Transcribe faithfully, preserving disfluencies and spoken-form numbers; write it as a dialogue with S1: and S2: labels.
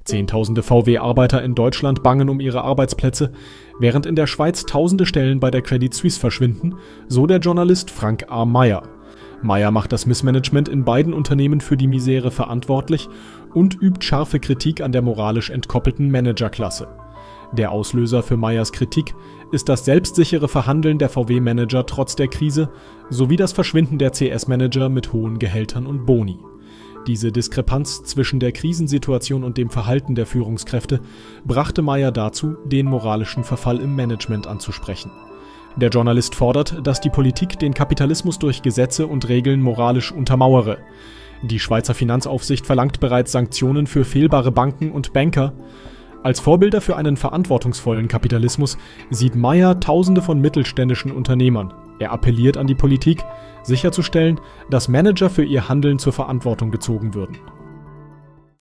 S1: Zehntausende V W-Arbeiter in Deutschland bangen um ihre Arbeitsplätze, während in der Schweiz tausende Stellen bei der Credit Suisse verschwinden, so der Journalist Frank A. Meyer. Meyer macht das Missmanagement in beiden Unternehmen für die Misere verantwortlich und übt scharfe Kritik an der moralisch entkoppelten Managerklasse. Der Auslöser für Meyers Kritik ist das selbstsichere Verhandeln der V W-Manager trotz der Krise sowie das Verschwinden der C S-Manager mit hohen Gehältern und Boni. Diese Diskrepanz zwischen der Krisensituation und dem Verhalten der Führungskräfte brachte Meyer dazu, den moralischen Verfall im Management anzusprechen. Der Journalist fordert, dass die Politik den Kapitalismus durch Gesetze und Regeln moralisch untermauere. Die Schweizer Finanzaufsicht verlangt bereits Sanktionen für fehlbare Banken und Banker. Als Vorbilder für einen verantwortungsvollen Kapitalismus sieht Meyer Tausende von mittelständischen Unternehmern. Er appelliert an die Politik, sicherzustellen, dass Manager für ihr Handeln zur Verantwortung gezogen würden.